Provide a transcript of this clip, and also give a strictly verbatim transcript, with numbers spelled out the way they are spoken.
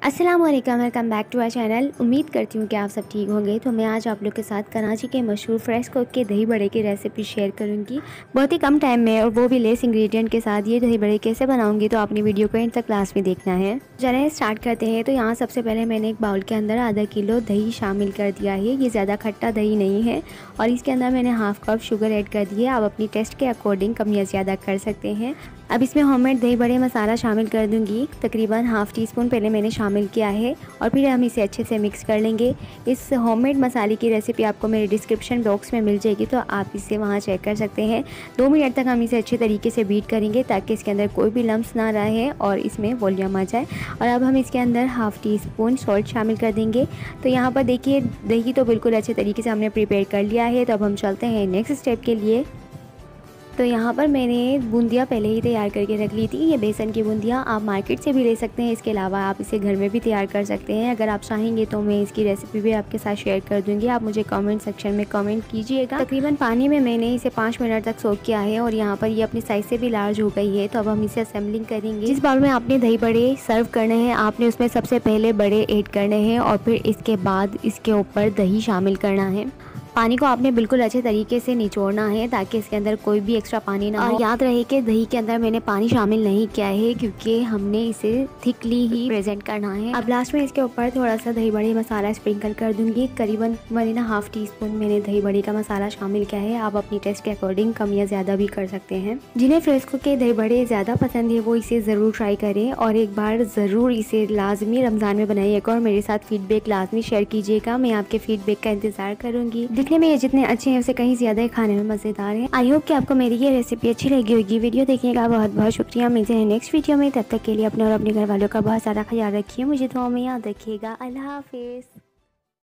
अस्सलाम वालेकुम, welcome back to our channel. उम्मीद करती हूँ कि आप सब ठीक होंगे। तो मैं आज आप लोग के साथ कराची के मशहूर फ्रेश कुक के दही बड़े की रेसिपी शेयर करूँगी, बहुत ही कम टाइम में और वो भी लेस इंग्रेडिएंट के साथ। ये दही बड़े कैसे बनाऊँगी तो आपने वीडियो को एंड तक लास्ट में देखना है। चलिए स्टार्ट करते हैं। तो यहाँ सबसे पहले मैंने एक बाउल के अंदर आधा किलो दही शामिल कर दिया है। ये ज़्यादा खट्टा दही नहीं है और इसके अंदर मैंने हाफ़ कप शुगर ऐड कर दिया। आप अपनी टेस्ट के अकॉर्डिंग कम या ज़्यादा कर सकते हैं। अब इसमें होममेड दही बड़े मसाला शामिल कर दूंगी। तकरीबन हाफ़ टी स्पून पहले मैंने शामिल किया है और फिर हम इसे अच्छे से मिक्स कर लेंगे। इस होममेड मसाले की रेसिपी आपको मेरे डिस्क्रिप्शन बॉक्स में मिल जाएगी, तो आप इसे वहां चेक कर सकते हैं। दो मिनट तक हम इसे अच्छे तरीके से बीट करेंगे ताकि इसके अंदर कोई भी लम्स ना रहे और इसमें वॉल्यूम आ जाए। और अब हम इसके अंदर हाफ़ टी स्पून सॉल्ट शामिल कर देंगे। तो यहाँ पर देखिए दही तो बिल्कुल अच्छे तरीके से हमने प्रिपेयर कर लिया है। तो अब हम चलते हैं नेक्स्ट स्टेप के लिए। तो यहाँ पर मैंने बूंदिया पहले ही तैयार करके रख ली थी। ये बेसन की बूंदिया आप मार्केट से भी ले सकते हैं। इसके अलावा आप इसे घर में भी तैयार कर सकते हैं। अगर आप चाहेंगे तो मैं इसकी रेसिपी भी आपके साथ शेयर कर दूंगी। आप मुझे कमेंट सेक्शन में कमेंट कीजिएगा। तकरीबन पानी में मैंने इसे पाँच मिनट तक सोक किया है और यहाँ पर ये अपनी साइज से भी लार्ज हो गई है। तो अब हम इसे असेंबलिंग करेंगे। जिस बाउल में आपने दही बड़े सर्व करने हैं, आपने उसमें सबसे पहले बड़े ऐड करने हैं और फिर इसके बाद इसके ऊपर दही शामिल करना है। पानी को आपने बिल्कुल अच्छे तरीके से निचोड़ना है ताकि इसके अंदर कोई भी एक्स्ट्रा पानी ना हो। और याद रहे कि दही के अंदर मैंने पानी शामिल नहीं किया है क्योंकि हमने इसे थिकली ही प्रेजेंट करना है। अब लास्ट में इसके ऊपर थोड़ा सा दही बड़े मसाला स्प्रिंकल कर दूंगी। करीबन one and half teaspoon मैंने दही बड़े का मसाला शामिल किया है। आप अपनी टेस्ट के अकॉर्डिंग कम या ज़्यादा भी कर सकते हैं। जिन्हें फ्रेश कुक के दही बड़े ज़्यादा पसंद है वो इसे ज़रूर ट्राई करें और एक बार ज़रूर इसे लाजमी रमज़ान में बनाइएगा और मेरे साथ फीडबैक लाजमी शेयर कीजिएगा। मैं आपके फीडबैक का इंतज़ार करूँगी। दिखने में ये जितने अच्छे हैं उससे कहीं ज़्यादा ही खाने में मज़ेदार है। आई होप कि आपको मेरी ये रेसिपी अच्छी लगी होगी। वीडियो देखने का बहुत बहुत शुक्रिया। मिलते हैं नेक्स्ट वीडियो में। तब तक के लिए अपने और अपने घर वालों का बहुत सारा ख्याल रखिए। मुझे दुआ में याद रखिएगा। अल्लाह हाफिज़।